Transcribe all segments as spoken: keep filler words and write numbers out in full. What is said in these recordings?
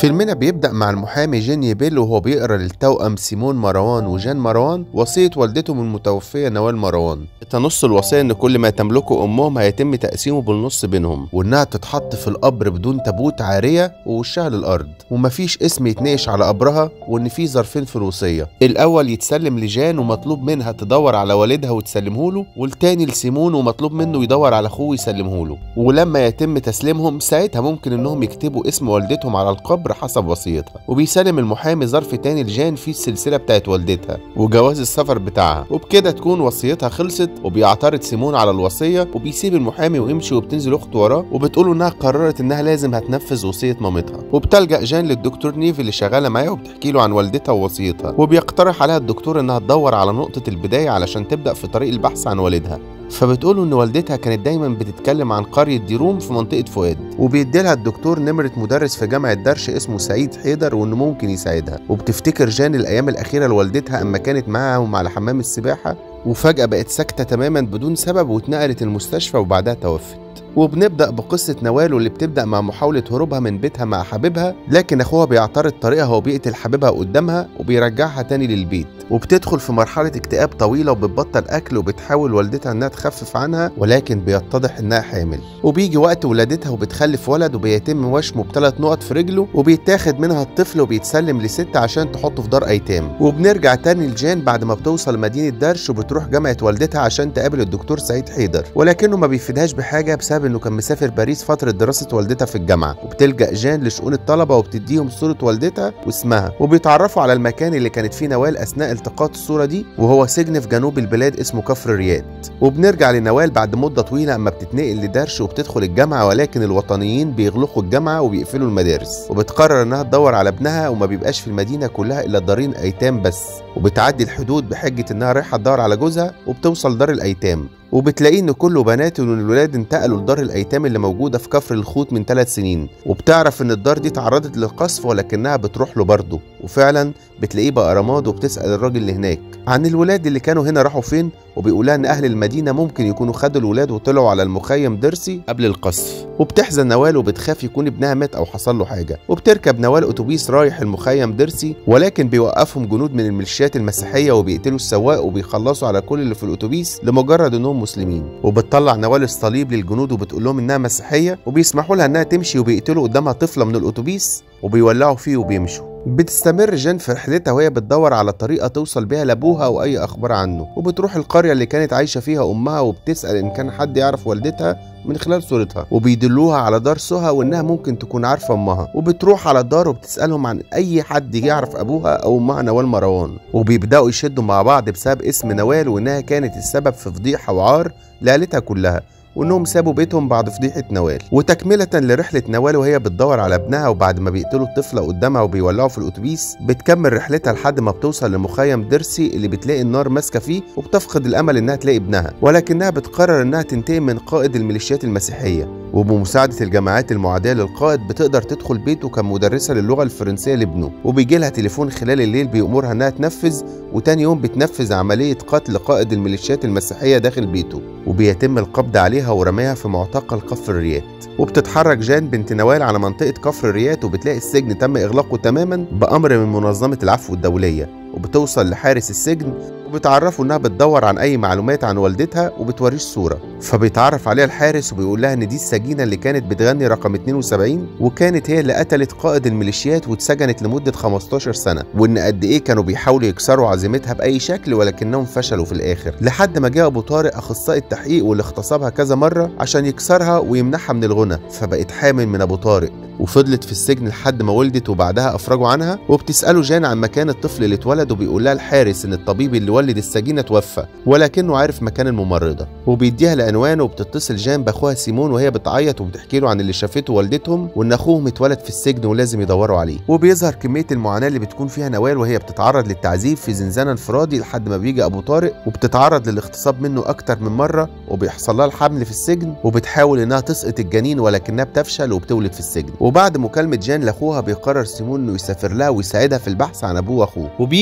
فيلمنا بيبدأ مع المحامي جيني بيل وهو بيقرأ للتوأم سيمون مروان وجان مروان وصية والدتهم المتوفية نوال مروان. تنص الوصية إن كل ما تملكه أمهم هيتم تقسيمه بالنص بينهم، وإنها تتحط في القبر بدون تابوت عارية ووشها للأرض، ومفيش اسم يتنقش على قبرها، وإن في ظرفين في الوصية، الأول يتسلم لجان ومطلوب منها تدور على والدها وتسلمه له، والتاني لسيمون ومطلوب منه يدور على أخوه ويسلمه له. ولما يتم تسليمهم ساعتها ممكن إنهم يكتبوا اسم والدتهم على القبر حسب وصيتها. وبيسلم المحامي ظرف تاني لجان فيه السلسلة بتاعت والدتها وجواز السفر بتاعها، وبكده تكون وصيتها خلصت. وبيعترض سيمون على الوصية وبيسيب المحامي ويمشي، وبتنزل أخته وراه وبتقوله إنها قررت إنها لازم هتنفذ وصية مامتها. وبتلجأ جان للدكتور نيف اللي شغالة معاه وبتحكي له عن والدتها ووصيتها، وبيقترح عليها الدكتور إنها تدور على نقطة البداية علشان تبدأ في طريق البحث عن والدها. فبتقوله ان والدتها كانت دايما بتتكلم عن قرية ديروم في منطقة فؤاد، وبيديلها الدكتور نمرة مدرس في جامعة درش اسمه سعيد حيدر وانه ممكن يساعدها. وبتفتكر جان الايام الاخيرة لوالدتها اما كانت معاهم على حمام السباحة، وفجأة بقت ساكتة تماما بدون سبب واتنقلت المستشفى وبعدها توفت. وبنبدأ بقصة نوال واللي بتبدأ مع محاولة هروبها من بيتها مع حبيبها، لكن أخوها بيعترض طريقها وبيقتل حبيبها قدامها وبيرجعها تاني للبيت. وبتدخل في مرحلة اكتئاب طويلة وبتبطل أكل، وبتحاول والدتها إنها تخفف عنها ولكن بيتضح إنها حامل. وبيجي وقت ولادتها وبتخلف ولد وبيتم وشمه بثلاث نقط في رجله، وبيتاخد منها الطفل وبيتسلم لست عشان تحطه في دار أيتام. وبنرجع تاني لجان بعد ما بتوصل مدينة درش وبتروح جامعة والدتها عشان تقابل الدكتور سعيد حيدر، ولكنه ما بيفيدهاش بحاجة بسبب انه كان مسافر باريس فتره دراسه والدتها في الجامعه. وبتلجأ جان لشؤون الطلبه وبتديهم صوره والدتها واسمها، وبيتعرفوا على المكان اللي كانت فيه نوال اثناء التقاط الصوره دي، وهو سجن في جنوب البلاد اسمه كفر رياض. وبنرجع لنوال بعد مده طويله اما بتتنقل لدرش وبتدخل الجامعه، ولكن الوطنيين بيغلقوا الجامعه وبيقفلوا المدارس. وبتقرر انها تدور على ابنها، وما بيبقاش في المدينه كلها الا دارين ايتام بس. وبتعدي الحدود بحجه انها رايحه تدور على جوزها، وبتوصل دار الايتام وبتلاقيه ان كله بنات وان الولاد انتقلوا لدار الايتام اللي موجوده في كفر الخوت من ثلاث سنين. وبتعرف ان الدار دي تعرضت للقصف ولكنها بتروح له برضه، وفعلا بتلاقيه بقى رماد. وبتسال الراجل اللي هناك عن الولاد اللي كانوا هنا راحوا فين، وبيقولها ان اهل المدينه ممكن يكونوا خدوا الولاد وطلعوا على المخيم درسي قبل القصف. وبتحزن نوال وبتخاف يكون ابنها مات او حصل له حاجه. وبتركب نوال اتوبيس رايح المخيم درسي، ولكن بيوقفهم جنود من الميليشيات المسيحيه وبيقتلوا السواق وبيخلصوا على كل اللي في الاتوبيس لمجرد انهم مسلمين. وبتطلع نوال الصليب للجنود وبتقول لهم انها مسيحيه، وبيسمحوا لها انها تمشي، وبيقتلوا قدامها طفله من الاتوبيس وبيولعوا فيه وبيمشوا. بتستمر جان في رحلتها وهي بتدور على طريقه توصل بيها لابوها واي اخبار عنه. وبتروح القريه اللي كانت عايشه فيها امها وبتسال ان كان حد يعرف والدتها من خلال صورتها، وبيدلوها على دار سهى وانها ممكن تكون عارفه امها. وبتروح على الدار وبتسالهم عن اي حد يعرف ابوها او امها نوال مروان، وبيبداوا يشدوا مع بعض بسبب اسم نوال وانها كانت السبب في فضيحه وعار لعيلتها كلها، وانهم سابوا بيتهم بعد فضيحه نوال. وتكمله لرحله نوال وهي بتدور على ابنها، وبعد ما بيقتلوا الطفله قدامها وبيولعوا في الاتوبيس بتكمل رحلتها لحد ما بتوصل لمخيم درسي اللي بتلاقي النار ماسكه فيه، وبتفقد الامل انها تلاقي ابنها، ولكنها بتقرر انها تنتقم من قائد الميليشيات المسيحيه. وبمساعده الجماعات المعاديه للقائد بتقدر تدخل بيته كمدرسه للغه الفرنسيه لابنه، وبيجي لها تليفون خلال الليل بيأمرها انها تنفذ، وتاني يوم بتنفذ عمليه قتل قائد الميليشيات المسيحيه داخل بيته، وبيتم القبض عليها ورماها في معتقل كفر رياض. وبتتحرك جان بنت نوال على منطقه كفر رياض، وبتلاقي السجن تم اغلاقه تماما بامر من منظمه العفو الدوليه. وبتوصل لحارس السجن وبتعرفه انها بتدور عن اي معلومات عن والدتها، وبتوريه الصوره. فبيتعرف عليها الحارس وبيقول لها ان دي السجينه اللي كانت بتغني رقم اتنين وسبعين، وكانت هي اللي قتلت قائد الميليشيات واتسجنت لمده خمستاشر سنه، وان قد ايه كانوا بيحاولوا يكسروا عزيمتها باي شكل ولكنهم فشلوا في الاخر، لحد ما جاء ابو طارق اخصائي التحقيق واللي اغتصبها كذا مره عشان يكسرها ويمنعها من الغنى، فبقت حامل من ابو طارق. وفضلت في السجن لحد ما ولدت وبعدها افرجوا عنها. وبتساله جان عن مكان الطفل اللي اتولد، وبيقول لها الحارس ان الطبيب اللي ولد السجينه توفى ولكنه عارف مكان الممرضه، وبيديها العنوان. وبتتصل جان باخوها سيمون وهي بتعيط وبتحكي له عن اللي شافته والدتهم، وان اخوهم اتولد في السجن ولازم يدوروا عليه. وبيظهر كميه المعاناه اللي بتكون فيها نوال وهي بتتعرض للتعذيب في زنزانه انفرادي لحد ما بيجي ابو طارق، وبتتعرض للاغتصاب منه اكتر من مره، وبيحصل لها الحمل في السجن، وبتحاول انها تسقط الجنين ولكنها بتفشل وبتولد في السجن. وبعد مكالمه جان لاخوها بيقرر سيمون انه يسافر لها ويساعدها في البحث عن ابوه واخوه. وبيجي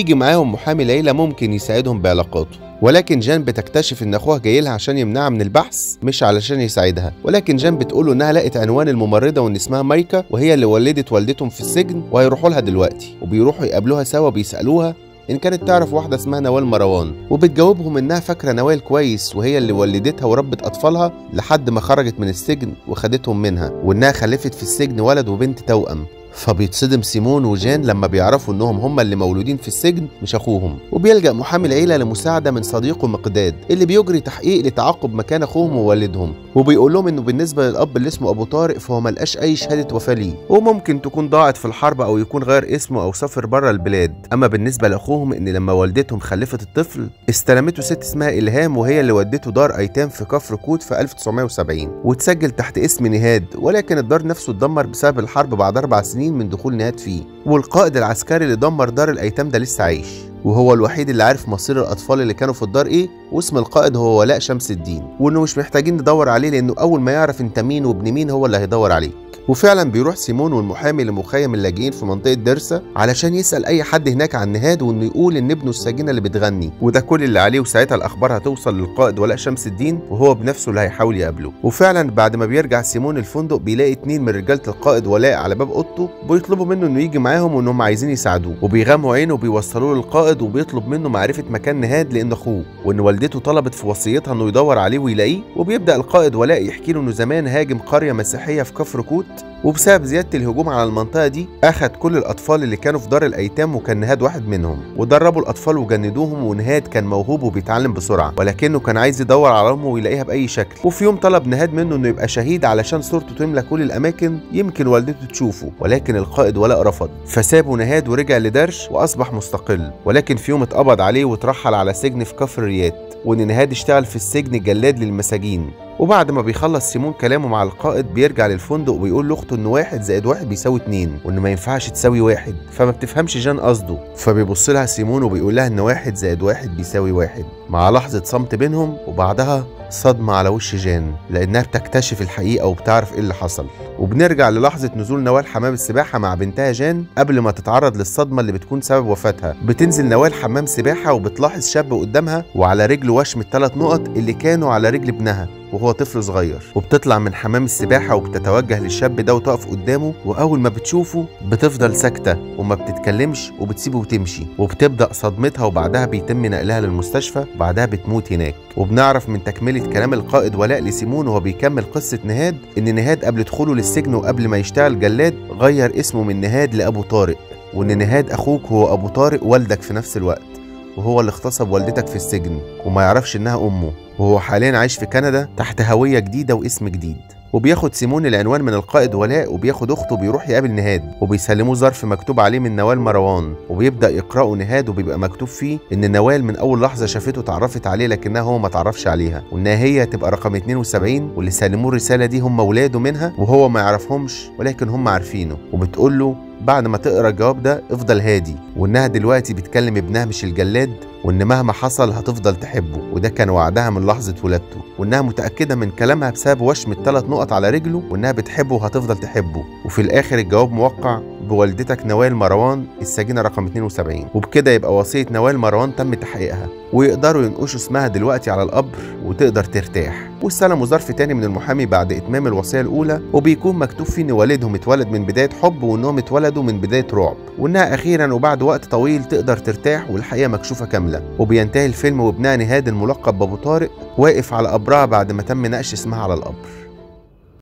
وبيجي معاهم محامي العيلة ممكن يساعدهم بعلاقاته. ولكن جان بتكتشف ان اخوها جاي لها عشان يمنعها من البحث مش علشان يساعدها، ولكن جان بتقوله انها لقت عنوان الممرضه وان اسمها مايكا وهي اللي ولدت والدتهم في السجن وهيروحوا لها دلوقتي، وبيروحوا يقابلوها سوا بيسالوها ان كانت تعرف واحده اسمها نوال مروان، وبتجاوبهم انها فاكره نوال كويس وهي اللي ولدتها وربت اطفالها لحد ما خرجت من السجن وخدتهم منها، وانها خلفت في السجن ولد وبنت توأم. فبيتصدم سيمون وجان لما بيعرفوا انهم هم اللي مولودين في السجن مش اخوهم، وبيلجأ محامي العيله لمساعده من صديقه مقداد اللي بيجري تحقيق لتعاقب مكان اخوهم ووالدهم، وبيقول لهم انه بالنسبه للاب اللي اسمه ابو طارق فهو ملقاش اي شهاده وفاه ليه، وممكن تكون ضاعت في الحرب او يكون غير اسمه او سافر بره البلاد. اما بالنسبه لاخوهم ان لما والدتهم خلفت الطفل استلمته ست اسمها الهام وهي اللي ودته دار ايتام في كفر كوت في ألف وتسعمائة وسبعين وتسجل تحت اسم نهاد، ولكن الدار نفسه اتدمر بسبب الحرب بعد اربع سنين من دخول نهاد فيه، والقائد العسكري اللي دمر دار الايتام ده لسه عايش، وهو الوحيد اللي عارف مصير الاطفال اللي كانوا في الدار ايه، واسم القائد هو ولاء شمس الدين، وانه مش محتاجين ندور عليه لانه اول ما يعرف انت مين وابن مين هو اللي هيدور عليك. وفعلا بيروح سيمون والمحامي لمخيم اللاجئين في منطقه درسا علشان يسال اي حد هناك عن نهاد وانه يقول ان ابنه السجينه اللي بتغني، وده كل اللي عليه، وساعتها الاخبار هتوصل للقائد ولاء شمس الدين وهو بنفسه اللي هيحاول يقابله. وفعلا بعد ما بيرجع سيمون الفندق بيلاقي اتنين من رجاله القائد ولاء على باب اوضته بيطلبوا منه انه يجي معاهم وانهم عايزين يساعدوه، وبيغموا عينه وبيوصلوه للقائد وبيطلب منه معرفه مكان نهاد لان اخوه، وان والدته طلبت في وصيتها انه يدور عليه ويلاقيه. وبيبدا القائد ولاء يحكي له انه زمان هاجم قريه مسيحيه في كفر كوت، وبسبب زياده الهجوم على المنطقه دي اخد كل الاطفال اللي كانوا في دار الايتام وكان نهاد واحد منهم، ودربوا الاطفال وجندوهم، ونهاد كان موهوب وبيتعلم بسرعه ولكنه كان عايز يدور على امه ويلاقيها باي شكل. وفي يوم طلب نهاد منه انه يبقى شهيد علشان صورته تملى كل الاماكن يمكن والدته تشوفه، ولكن القائد ولاء رفض، فسابه نهاد ورجع لدرش واصبح مستقل. ولكن في يوم اتقبض عليه واترحل على سجن في كفر ريات، وان نهاد اشتغل في السجن جلاد للمساجين. وبعد ما بيخلص سيمون كلامه مع القائد بيرجع للفندق ويقول لاخته ان واحد زائد واحد بيساوي اتنين، وان ما ينفعش تساوي واحد، فما بتفهمش جان قصده، فبيبص لها سيمون وبيقول لها ان واحد زائد واحد بيساوي واحد، مع لحظة صمت بينهم وبعدها صدمة على وش جان لانها بتكتشف الحقيقة وبتعرف ايه اللي حصل. وبنرجع للحظة نزول نوال حمام السباحة مع بنتها جان قبل ما تتعرض للصدمة اللي بتكون سبب وفاتها. بتنزل نوال حمام سباحة وبتلاحظ شاب قدامها وعلى رجله وشم الثلاث نقط اللي كانوا على رجل ابنها وهو طفل صغير، وبتطلع من حمام السباحة وبتتوجه للشاب ده وتقف قدامه، وأول ما بتشوفه بتفضل ساكتة وما بتتكلمش وبتسيبه وتمشي، وبتبدأ صدمتها وبعدها بيتم نقلها للمستشفى وبعدها بتموت هناك. وبنعرف من تكملة كلام القائد ولاء لسيمون وهو بيكمل قصة نهاد إن نهاد قبل دخوله للسجن وقبل ما يشتغل جلاد غير اسمه من نهاد لأبو طارق، وإن نهاد أخوك هو أبو طارق والدك في نفس الوقت، وهو اللي اغتصب والدتك في السجن وما يعرفش إنها أمه، وهو حاليا عايش في كندا تحت هوية جديدة واسم جديد. وبياخد سيمون العنوان من القائد ولاء وبياخد اخته بيروح يقابل نهاد، وبيسلموه ظرف مكتوب عليه من نوال مروان، وبيبدا يقراه نهاد وبيبقى مكتوب فيه ان نوال من اول لحظه شافته اتعرفت عليه لكنها هو ما اتعرفش عليها، وانها هي تبقى رقم اتنين وسبعين، واللي سلموه الرساله دي هم اولاده منها وهو ما يعرفهمش ولكن هم عارفينه. وبتقول له بعد ما تقرا الجواب ده افضل هادي، وانها دلوقتي بتكلم ابنها مش الجلاد، وان مهما حصل هتفضل تحبه، وده كان وعدها من لحظه ولادته، وانها متاكده من كلامها بسبب وشم الثلاث نقط على رجله، وانها بتحبه وهتفضل تحبه. وفي الاخر الجواب موقع بوالدتك نوال مروان السجينه رقم اتنين وسبعين، وبكده يبقى وصيه نوال مروان تم تحقيقها، ويقدروا ينقشوا اسمها دلوقتي على القبر وتقدر ترتاح. واستلموا ظرف تاني من المحامي بعد اتمام الوصيه الاولى، وبيكون مكتوب فيه ان والدهم اتولد من بدايه حب، وانهم اتولدوا من بدايه رعب، وانها اخيرا وبعد وقت طويل تقدر ترتاح والحقيقه مكشوفه كامله. وبينتهي الفيلم وابنها نهاد الملقب بابو طارق واقف على قبرها بعد ما تم نقش اسمها على القبر.